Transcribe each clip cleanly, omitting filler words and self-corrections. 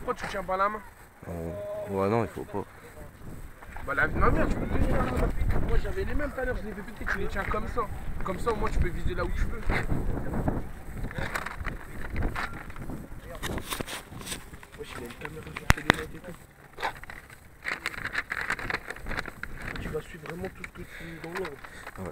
Pourquoi tu tiens pas la main? Ouais, non, il faut pas. Bah la ma mère, tu peux tenir la main. Moi j'avais les mêmes tout à l'heure, je les ai fait péter, tu les tiens comme ça. Comme ça au moins tu peux viser là où tu veux. Wesh, il a une caméra sur tes lunettes et tout. Tu vas suivre vraiment tout ce que tu dans l'ordre. Ouais.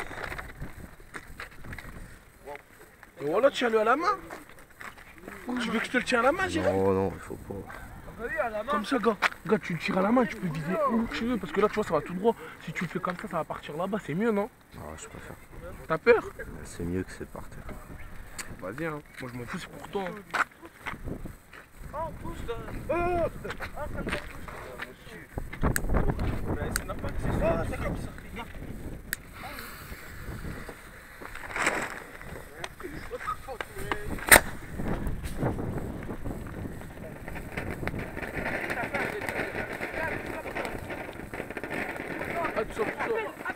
Et voilà, tiens-le à la main. Tu veux que je te le tienne à la main, Jérém? Non, non, il faut pas. Comme ça, gars, tu le tires à la main, tu peux viser où tu veux. Parce que là, tu vois, ça va tout droit. Si tu le fais comme ça va partir là-bas. C'est mieux, non? Ah, je préfère. T'as peur? C'est mieux que c'est par terre. Vas-y, hein. Moi, je m'en fous, c'est pour toi. Hein. Oh, pousse là. Mais c'est n'importe quoi, c'est comme ça. Ah, tu sors.